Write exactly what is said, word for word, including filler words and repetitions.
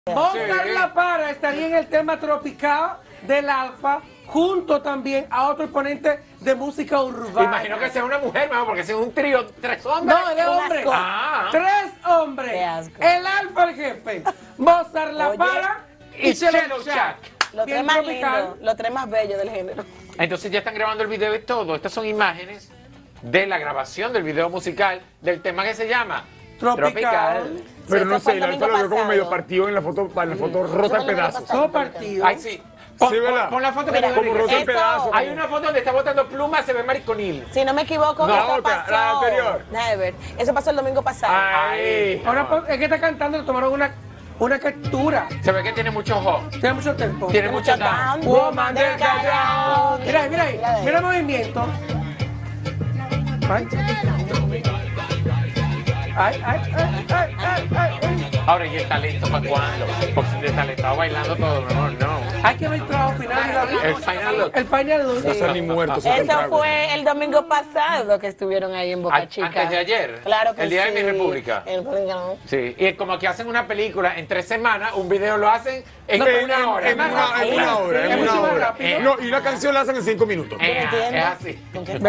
Oscar Sí. La Para estaría en el tema tropical del Alfa, junto también a otro exponente de música urbana. Imagino que sea una mujer, mano, porque si es un trío, tres hombres. No, de hombre. Ah. Tres hombres. Qué asco. El Alfa, el jefe. Mozart La Oye. Para y, Y Chelo Chelo Chak. Chak. Los Bien tres más tropical. lindos, los tres más bellos del género. Entonces ya están grabando el video y todo. Estas son imágenes de la grabación del video musical del tema que se llama Tropical. Pero Sí, no eso fue sé, el la Alfa domingo lo veo como pasado. medio partido en la foto, en la foto rota en fue el domingo pedazos. pasado. Todo partido. Ay, sí. Pon, Sí, pon- ¿verdad? pon la foto que Mira, te Como digo, roto en Eso. pedazos. hay una foto donde está botando plumas, se ve mariconil. Si no me equivoco, No, eso otra, pasó. la anterior. Déjame ver. Eso pasó el domingo pasado. Ay. Ahora pues, es que está cantando, le tomaron una, una captura. Se ve que tiene mucho ojo. Tiene mucho tiempo. Tiene mucho Mucho down. down. Woman del del Callao. Mira ahí, mira ahí. Mira ahí. Mira el movimiento. Ay. Ay, ay, ay, ay, ay, ay, ay. Ahora, ¿y el talento para cuándo? Porque el talento estaba bailando todo, mi amor, no. Hay que ver el trabajo final de la El final look. El final look. No están ni muertos. esos Eso tragos. fue el domingo pasado que estuvieron ahí en Boca An- Chica. antes de ayer. Claro que El día sí. de mi república. El domingo. Sí, y es como que hacen una película en tres semanas, un video lo hacen en No, En, una hora. en una, en una hora, Sí, en es una mucho más hora. rápido. No, y una canción la hacen en cinco minutos. Eh, entiendes? es así. ¿Con qué